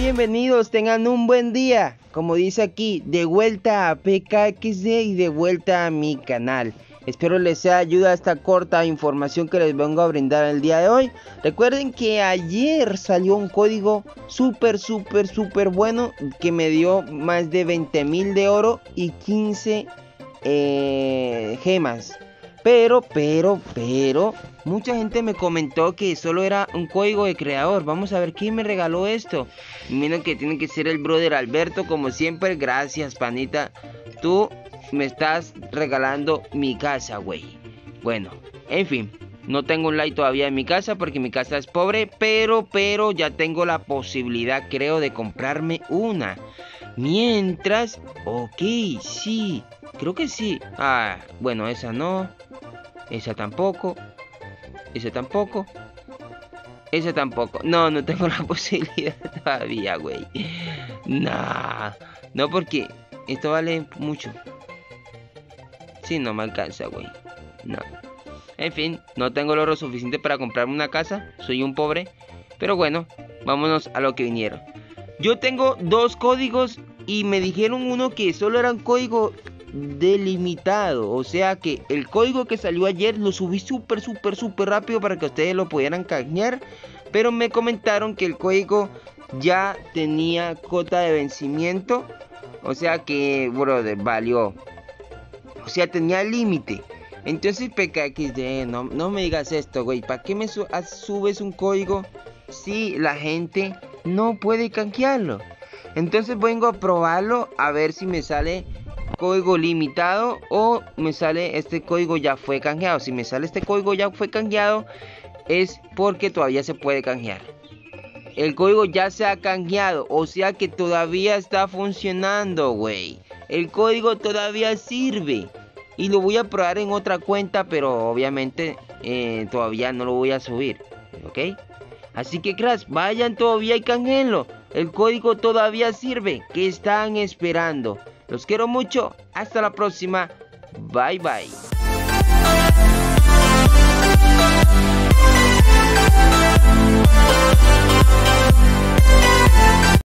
bienvenidos, tengan un buen día. Como dice aquí, de vuelta a PKXD y de vuelta a mi canal. Espero les sea ayuda esta corta información que les vengo a brindar el día de hoy. Recuerden que ayer salió un código súper bueno que me dio más de 20.000 de oro y 15 gemas. Pero mucha gente me comentó que solo era un código de creador. Vamos a ver quién me regaló esto. Miren que tiene que ser el brother Alberto, como siempre. Gracias, panita. Tú me estás regalando mi casa, güey. Bueno, en fin, no tengo un like todavía en mi casa porque mi casa es pobre, pero ya tengo la posibilidad, creo, de comprarme una. Mientras, ok, sí, creo que sí. Ah, bueno, esa no, esa tampoco, esa tampoco, esa tampoco. No tengo la posibilidad todavía, güey. No, porque esto vale mucho. Sí, no me alcanza, güey. No. En fin, no tengo el oro suficiente para comprarme una casa. Soy un pobre. Pero bueno, vámonos a lo que vinieron. Yo tengo dos códigos y me dijeron uno que solo era un código delimitado. O sea que el código que salió ayer lo subí súper rápido para que ustedes lo pudieran canjear. Pero me comentaron que el código ya tenía cuota de vencimiento. O sea que, brother, valió. O sea, tenía límite. Entonces, PKXD, no me digas esto, güey. ¿Para qué me subes un código si la gente no puede canjearlo? Entonces vengo a probarlo a ver si me sale código limitado o me sale este código ya fue canjeado. Si me sale este código ya fue canjeado es porque todavía se puede canjear. El código ya se ha canjeado, o sea que todavía está funcionando, güey. El código todavía sirve. Y lo voy a probar en otra cuenta, pero obviamente todavía no lo voy a subir, ¿ok? Así que, cracks, vayan todavía y canjeenlo. El código todavía sirve. ¿Qué están esperando? Los quiero mucho. Hasta la próxima. Bye, bye.